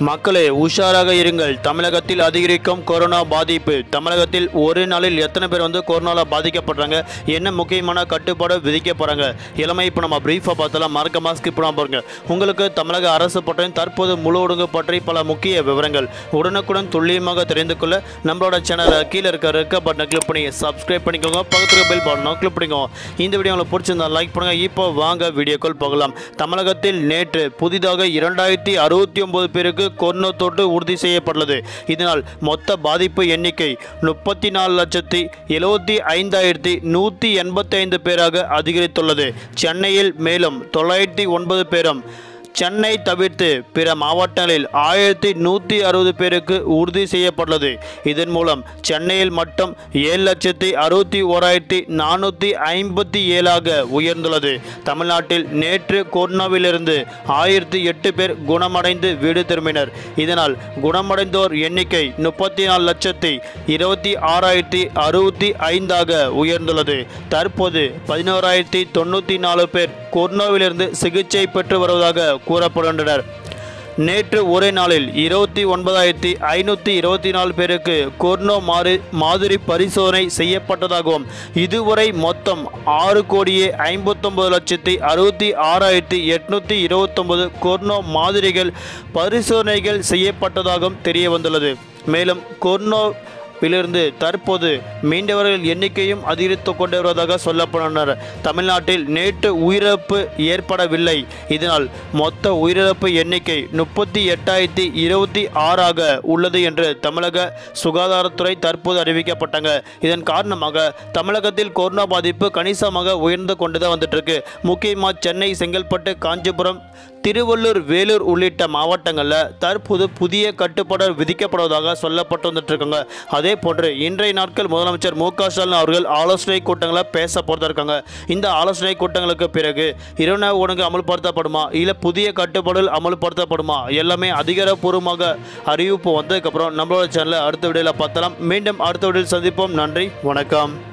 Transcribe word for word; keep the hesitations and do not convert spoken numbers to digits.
மக்களே உஷாராக இருங்கள். தமிழகத்தில் அதிகரிக்கும் கொரோனா பாதிப்பு. தமிழகத்தில் ஒரு நாளில் எத்தனை பேர் வந்து கொரோனாவில் பாதிக்கப்படுறாங்க, என்ன முக்கியமான கட்டுப்பாடு விதிக்க போகிறாங்க எல்லாமே இப்போ நம்ம பிரீஃபாக பார்த்தலாம். மறக்காம ஸ்கிப் பண்ணாம பாருங்க. உங்களுக்கு தமிழக அரசு பற்றி தற்போது முழு ஒழுங்கு பற்றி பல முக்கிய விவரங்கள் உடனுக்குடன் துல்லியமாக தெரிந்து கொள்ள நம்மளோட சேனலை கீழே இருக்க ரெக்க பட்டனை கிளிக் பண்ணி சப்ஸ்கிரைப் பண்ணிக்கோங்க. பக்கத்துக்கு பெல் பட்டனை கிளிக் பண்ணிக்கோங்க. இந்த வீடியோ உங்களுக்கு பிடிச்சிருந்தா லைக் பண்ணுங்க. இப்போ வாங்க வீடியோக்கள் போகலாம். தமிழகத்தில் நேற்று புதிதாக இரண்டாயிரத்தி அறுபத்தி ஒன்பது பேருக்கு கொரோனா தொற்று உறுதி செய்யப்பட்டுள்ளது. இதனால் மொத்த பாதிப்பு எண்ணிக்கை முப்பத்தி நாலு லட்சத்தி எழுபத்தி ஐந்தாயிரத்தி நூற்றி எண்பத்தி ஐந்து பேராக அதிகரித்துள்ளது. சென்னையில் மேலும் தொள்ளாயிரத்தி ஒன்பது பேரும், சென்னை தவிர்த்து பிற மாவட்டங்களில் ஆயிரத்தி நூற்றி அறுபது பேருக்கு உறுதி செய்யப்பட்டுள்ளது. இதன் மூலம் சென்னையில் மட்டும் ஏழு லட்சத்தி அறுபத்தி ஓராயிரத்தி நானூற்றி ஐம்பத்தி ஏழாக உயர்ந்துள்ளது. தமிழ்நாட்டில் நேற்று கொரோனாவிலிருந்து ஆயிரத்தி எட்டு பேர் குணமடைந்து வீடு திரும்பினர். இதனால் குணமடைந்தோர் எண்ணிக்கை முப்பத்தி நாலு லட்சத்தி இருபத்தி ஆறாயிரத்தி அறுபத்தி ஐந்தாக உயர்ந்துள்ளது. தற்போது பதினோராயிரத்தி தொண்ணூற்றி நாலு பேர் கொரோனாவிலிருந்து சிகிச்சை பெற்று வருவதாக கூறப்படுகின்றனர். நேற்று ஒரே நாளில் இருபத்தி ஒன்பதாயிரத்தி ஐநூற்றி இருபத்தி நாலு பேருக்கு கொரோனா மாறு மாதிரி பரிசோதனை செய்யப்பட்டதாகவும் இதுவரை மொத்தம் ஆறு கோடியே ஐம்பத்தொம்பது லட்சத்தி அறுபத்தி ஆறாயிரத்தி எட்நூற்றி இருபத்தொம்பது கொரோனா மாதிரிகள் பரிசோதனைகள் செய்யப்பட்டதாகவும் தெரிய வந்துள்ளது. மேலும் கொரோனா இலிருந்து தற்போது மீண்டவர்கள் எண்ணிக்கையும் அதிகரித்து கொண்டு வருவதாக சொல்லப்படுகின்றனர். தமிழ்நாட்டில் நேற்று உயிரிழப்பு ஏற்படவில்லை. இதனால் மொத்த உயிரிழப்பு எண்ணிக்கை முப்பத்தி எட்டாயிரத்தி இருபத்தி ஆறாக உள்ளது என்று தமிழக சுகாதாரத்துறை தற்போது அறிவிக்கப்பட்டாங்க. இதன் காரணமாக தமிழகத்தில் கொரோனா பாதிப்பு கணிசமாக உயர்ந்து கொண்டுதான் வந்துட்டு இருக்கு. முக்கியமாக சென்னை, செங்கல்பட்டு, காஞ்சிபுரம், திருவள்ளூர், வேலூர் உள்ளிட்ட மாவட்டங்களில் தற்போது புதிய கட்டுப்பாடு விதிக்கப்படுவதாக சொல்லப்பட்டு வந்துட்டு இருக்காங்க. அதே போன்று இன்றைய நாட்கள் முதலமைச்சர் மு க ஸ்டாலின் அவர்கள் ஆலோசனை கூட்டங்களை பேச போறதா இருக்காங்க. இந்த ஆலோசனை கூட்டங்களுக்கு பிறகு இரவு ஊடகம் அமல்படுத்தப்படுமா, இல்லை புதிய கட்டுப்பாடுகள் அமல்படுத்தப்படுமா, எல்லாமே அதிகாரப்பூர்வமாக அறிவிப்பு வந்ததுக்கப்புறம் நம்மளோட சேனலை அடுத்த வீடியோவில் பார்த்தலாம். மீண்டும் அடுத்த வீடியோவில் சந்திப்போம். நன்றி, வணக்கம்.